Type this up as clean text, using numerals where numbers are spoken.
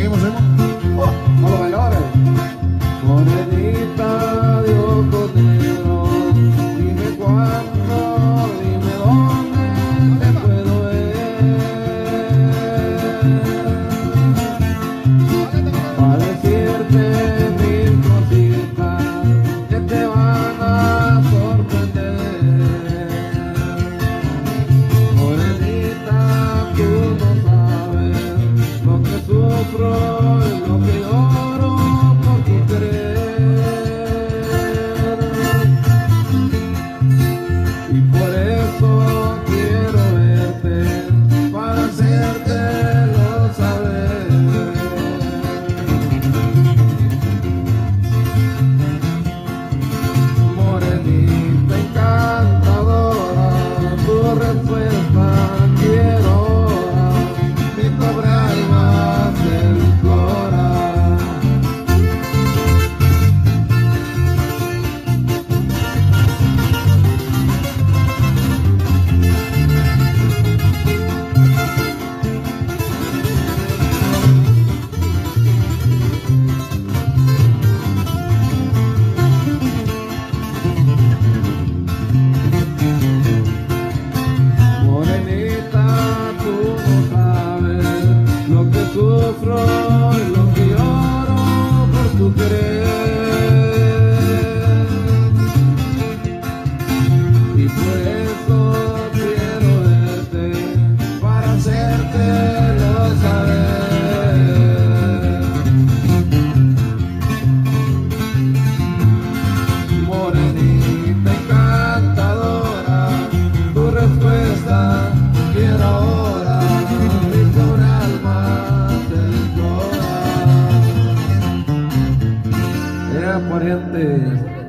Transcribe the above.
seguimos. A los bailadores. Morenita de ojos negros, dime cuándo, dime dónde te puedo ver, para decirte mil cositas que te van a sorprender. Morenita, tú no sabes lo que sufro y lo que lloro por tu querer. Y por eso quiero verte, para hacértelo saber. Morenita encantadora, tu respuesta quiero ahora, mi pobre alma se implora. Morenita, tú no sabes lo que sufro y lo que lloro por tu querer. Y por eso quiero verte, para hacértelo saber. Morenita encantadora, tu respuesta quiero ahora, mi pobre alma te implora. Parientes.